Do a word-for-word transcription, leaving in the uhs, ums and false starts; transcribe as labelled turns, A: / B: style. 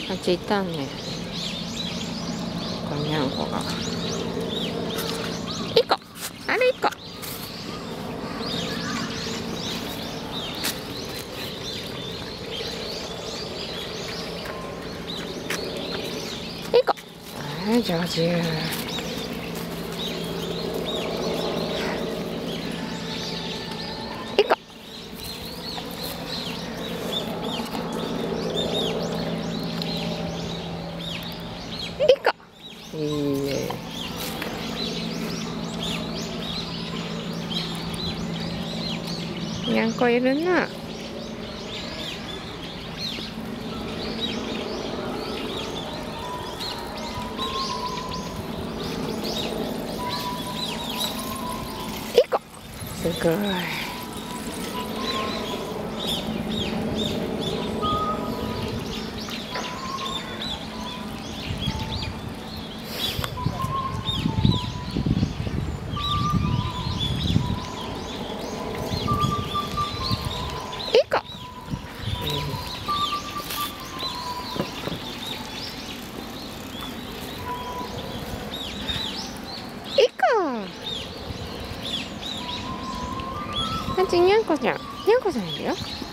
A: あっちいたんね。こにゃんこが。いっこ。あれいっこ。いっこ。はい、上手。いいね。にゃんこいるな。いっこ。すごい。あっちにゃんこちゃん、にゃんこちゃんいるよ。